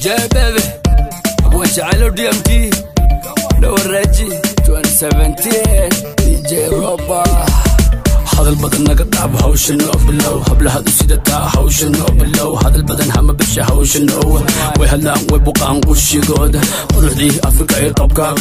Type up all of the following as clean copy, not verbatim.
جاي بيبي وجعلوا DMD لو الرجي 2017 DJ روبا هذا البدن نقطع هوش النوبلو هبل هذا سيدتا هوش النوبلو هذا البدن هم بش هوش النو وهلا وبقى نقش يقود وروح لي افريقيا يطبقها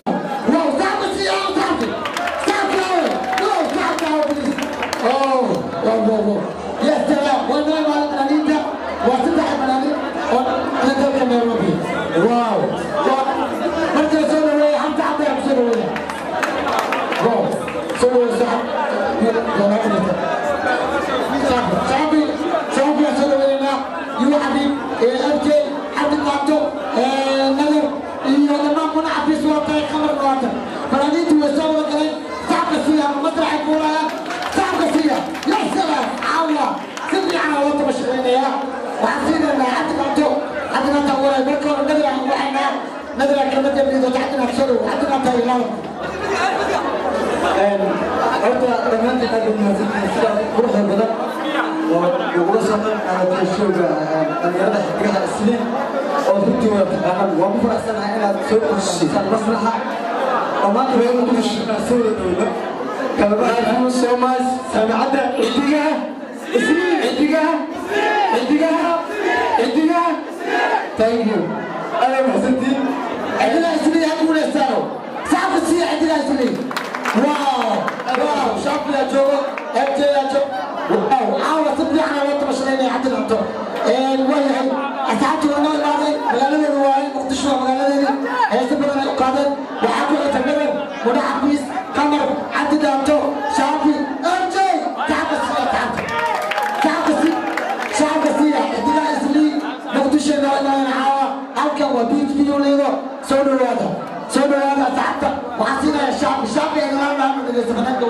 Thank you. أنا محسنتي. عندنا سنين هنقول استانو. صعب السنين عندنا سنين. واو شاف يا جو MJ يا جو. واو عاوز تبني على وقت مشغلين عندنا أنتم. الوجه أسعدت وأنا بعدين مقالة الرواية مقدشوا مقالة هي سبنا القادر وحكوا يتمرن ونحبيس كمر عندنا أنتم شافي MJ تعب السنين تعب السنين عندنا سنين مقدشوا أنا halkan waa beach video leedo soo dhawaada saacada waxa siinaya shacbi ee lama dhageysan fanaanka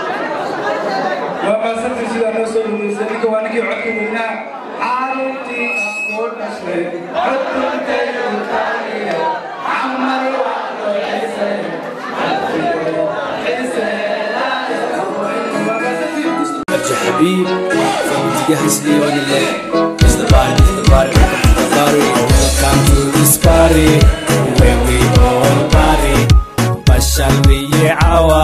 waa maasanta sida loo soo dhaweysay ninka waa ninkii codka weynaa caalintii aqoon dhashay codkay taariyo amar waa xisay حبيب جهز لي وانا the body welcome to this party where we all party bashal we awa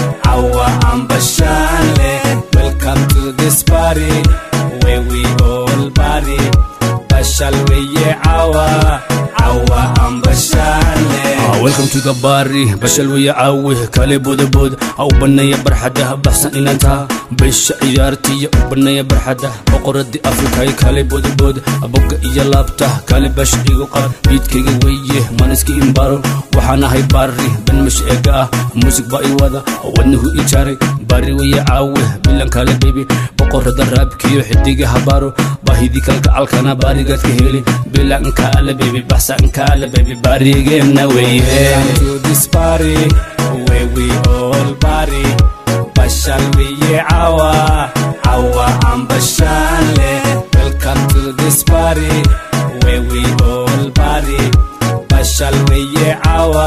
am bashale welcome to this party where we all party bashal we awa am bashale welcome to the party bashal we awa kale بود او بنيه برحده بحسن ان انت بش عيارتي بنيه برحده بقردي افريقيا كale بود ابوق iyo laabta kale bash igu qad bidkayga weeye maniski imbaro waxana hay bari ban mish eega music ba i wada wadnuhu i jaray bari weeye caawe bilan kale baby boqorada raabkiyo xidiga habaro bahidi kalka alkana barigaad ka heli bilan kale baby baxsan kale baby barigeena weeye to this party where we all party bashal weeye caawa am bashale welcome to this party where we all party bashal weeye caawa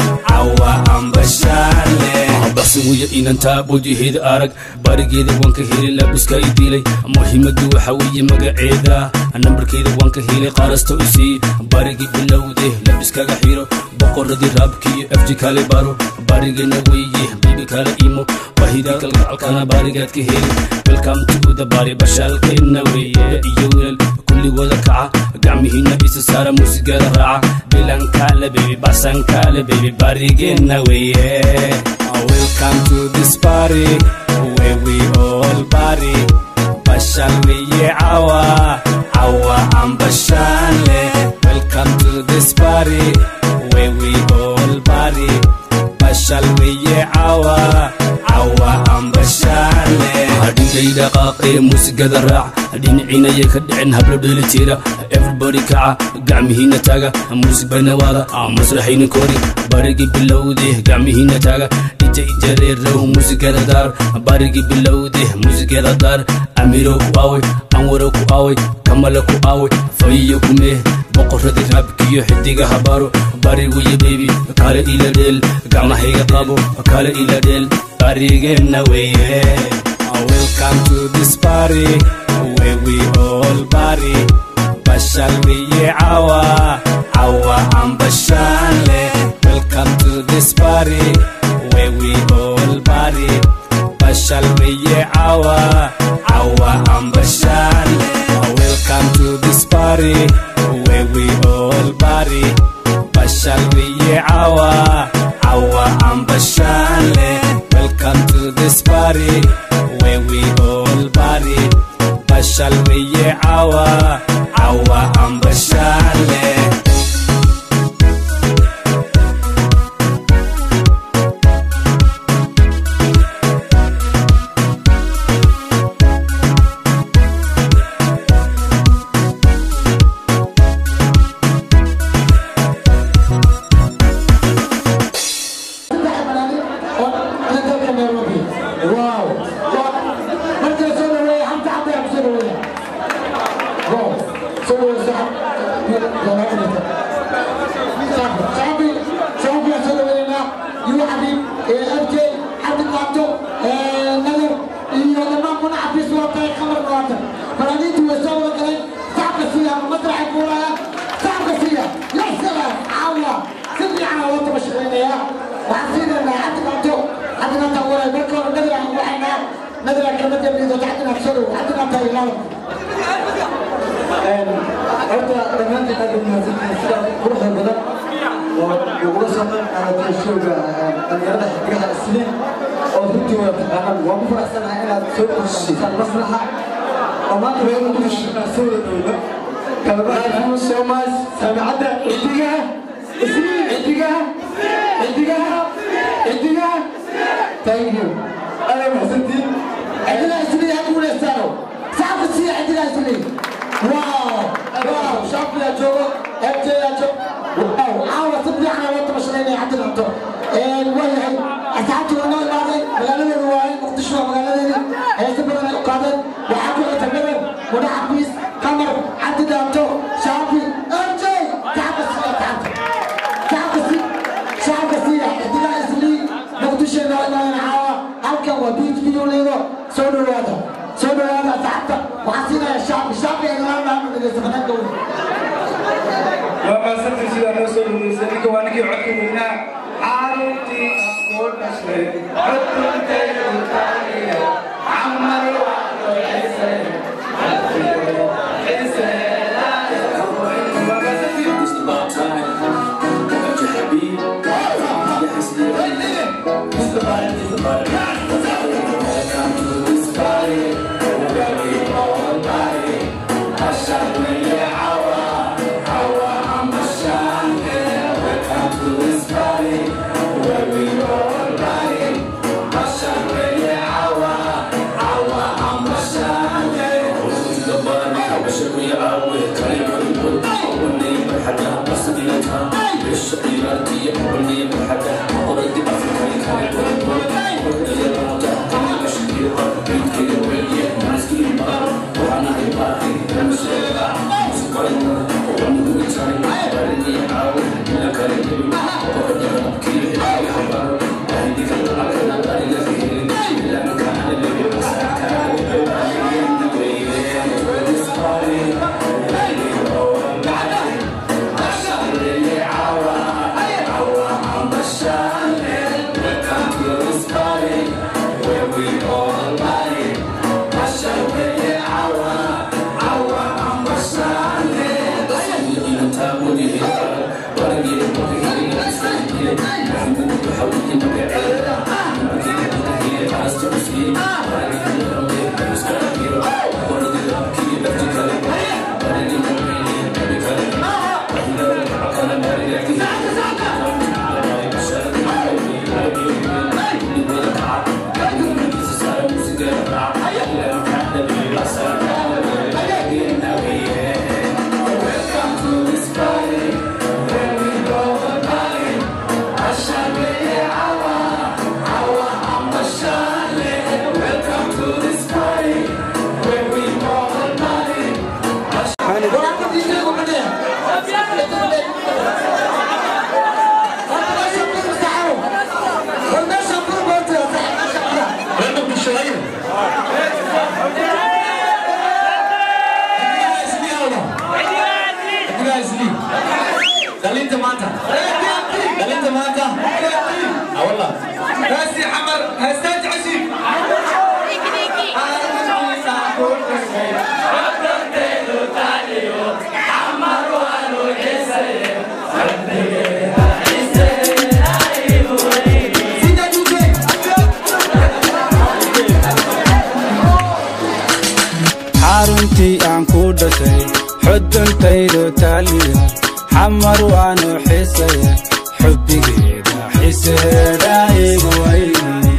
am bashale baxsan weeye inanta bujiheeda arag barigeeda waan ka helay labiska i dilay muhiimadu waxa weeye magaceeda nambarkeeda waan ka helay qaarasto isii barigi bilowde labiskaga xiro boqoradii raabkii FG kale baro barigeena weeye bibi kale imo bahida kalka alkana barigaad ka heli welcome to the party bashalkeena weeye iyo weel kulli wada kaca gacmihiina isa saara muusigada raaca bilan kale baby baxsan kale baby barigeena weeye welcome to this party where we all party bashal weeye caawa am bashale welcome to this party where we all party bashal weeye caawa am bashale hadii dhaqaaqay muusigada raac dhinacina ay ka dhicin hablo dheelitira everybody kaca gacmihiina taaga muusig banawada masraxina kori barigi bilowde gacmihiina taaga jareerow muusigada daar barigi bilowde muusigada daar amiro ku aaway anwaro ku aaway kamala ku aaway fayo kume boqorada raabkiyo xidiga habaro bari weeye baby kale ila dheel gacmahayga qabo kale ila dheel barigeena weeye welcome to this party where we all party bashal weeye caawa Awa Ambashale. Welcome to this party where we all party. Bashal Wiye Awa Ambashale. Welcome to this party where we all party. Bashal Wiye Awa Ambashale. Welcome to this party where we all party. Bashal Wiye Awa Ambashale. Thank you. أنا محسنتين. عندنا سنين هنقول استانو. صعب السنين عندنا سنين. واو شاف يا جو MJ يا جو. واو عاوز تبني على وقت مشغلين عندنا أنتو. الوجه أسعدت وأنا الماضي مقالة الرواية مقدشة مقالة هي سببنا القادر وحكوا يتكلم ونحبيس كمر عندنا أنتو شافي MJ تعب السنين تعب السنين عندنا سنين مقدشة لا halkan waa beat video leedo soo dhawaada saacada waxaan siinayaa shaabi ee lama dhageysan fanaanka weyn waa maasanta sida loo soo dhaweysay ninka waa ninkii codka weynaa caaruntii oo dhashay codkuntay u taaliya camar waa loo xiisay حدن تيدو تاليا حمر وانو حسيا حبي كيدا حسيدا إيقويني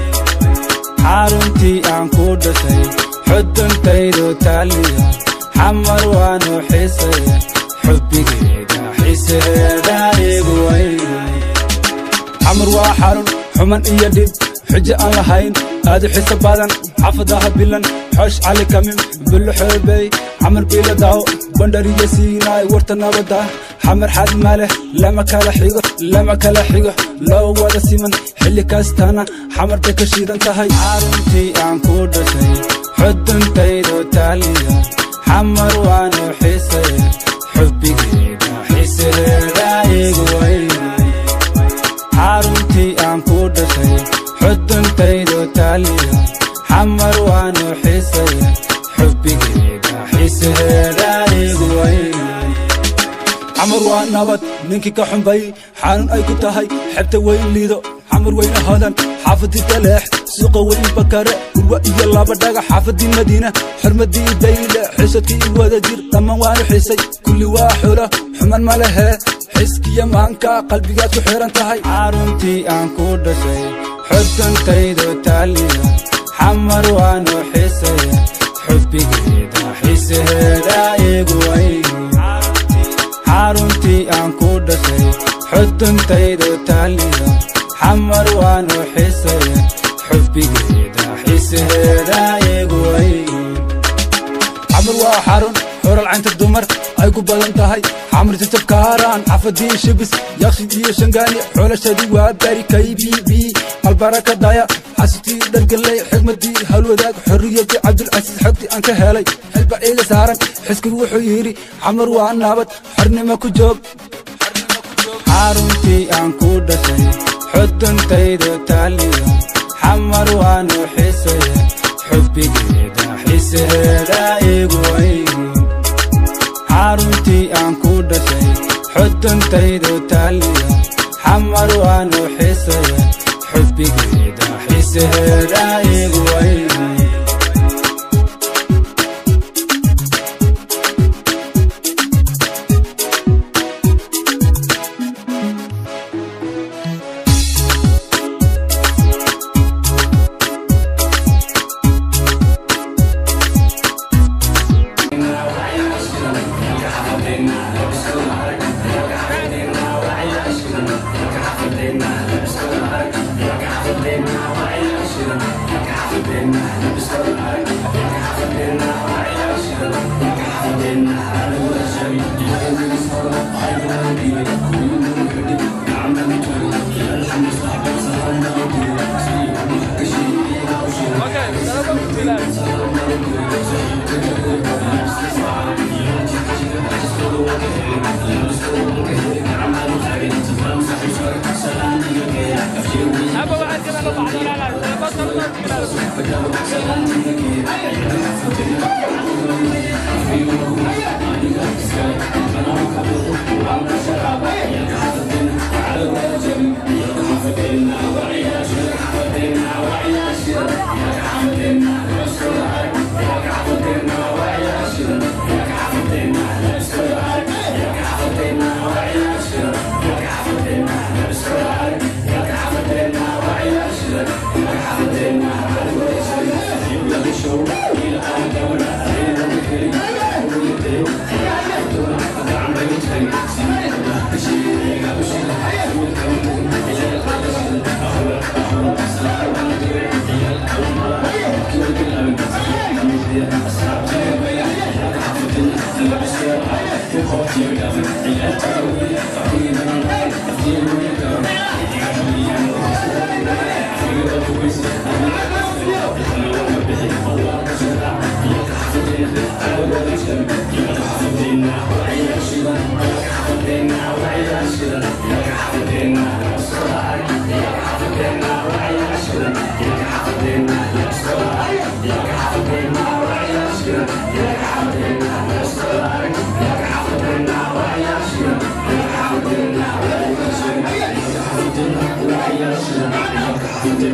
حارنتي أنكو دسي حدن تيدو تاليا حمر وانو حسيا حبي كيدا حسيدا إيقويني حمر وحارن حمن إياديب حجة أن لهين هذا حساب بدن حفظها بلن حش على كمين بالحبي حمر بلا داو بندري يسيناي ورتنا بدا حمر حد ماله لما كلا حيقه لو ودا سيمن حلي كاستانا حمر تكشيد انت هاي عارنتي أنكو دسي حدن تيدو تاليا حمر وانو حسي حبي كيدا حسي رايقويني عارنتي أنكو دسي حدن تيدو تاليا حمر وانو حسي حبي كيدا حسي رايقويني حمر وانابد ننكي كحنبي حانن اي كنتهي حبت وين ليدو حمر وين هادن حافظي تلاح سوق وين بكره وإيا الله بداق حافظي مدينة حرمدي بيلة حسدكي ودا جير تمام وانو حسي كل واحولة حمان مالها حسكي يمانكا قلبي قاتو حيران تهي عارنتي أنكو دسي حدن تيدو تاليا حمر وانو حسي حبي كيدا حسي رايقويني عارنتي أنكو دسي حدن تيدو تاليا حمر وانو حسي حبي كيدا حسي رايقويني حمر وحارن حور العين تدمر أيقو بدن تهي حمر تتبكاران عفدي شبس يخشي دي شنقاني حول الشدي وابداري كيبي بي البركة دايا حسيتي درقلي حكمتي هلو ذاك حريتي عبد العزيز حقتي أنك هالي حلبة إيجا سارن حسك روحو ييري حمر وانابد حرني ماكو جوب عارنتي أنكو دسي حدن تيدو تاليا حمر وانو حسي حبي كيدا حسي رايقويني عارنتي أنكو دسي حدن تيدو تاليا حمر وانو حسي حبي كيدا حسي رايقويني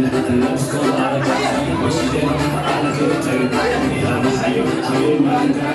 I'm